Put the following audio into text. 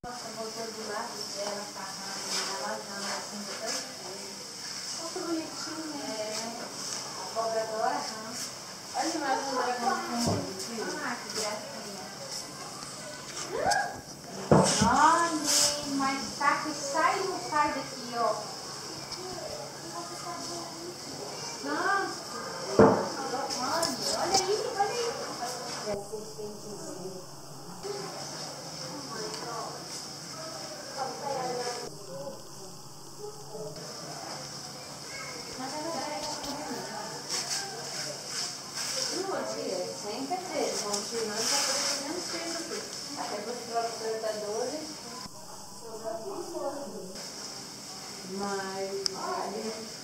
Nossa, voltou do lado dela, tá lavando assim, depois. Olha que bonitinho. É. A cobradora. Olha mais um dragão. Ah, que gracinha. Olha, mas tá que sai e não sai daqui, ó. Nossa. Olha aí, olha aí. Sempre ter, continuando a fazer menos peso aqui. Até para os próprios tratadores. Mas